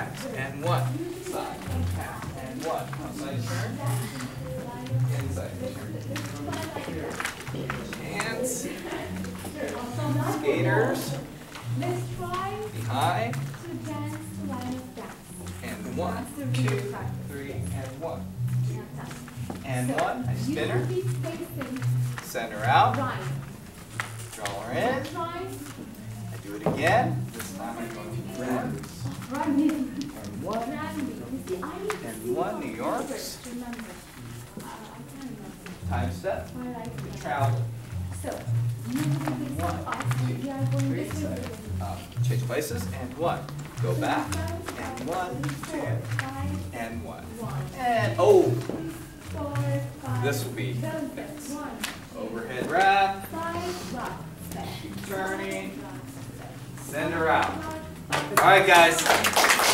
pass, and one, side, pass, and one, outside turn, inside turn. Hands, skaters, behind, and 1, 2, 3, and 1. And 1, I spinner, send her out, draw her in, I do it again, this time I'm going to grab, and 1, New York's, time step, travel, 1, 2, 3, change places, and 1, go back, and 1, 2, and 1, and oh! This will be next. Overhead wrap. Keep turning. Send her out. All right, guys.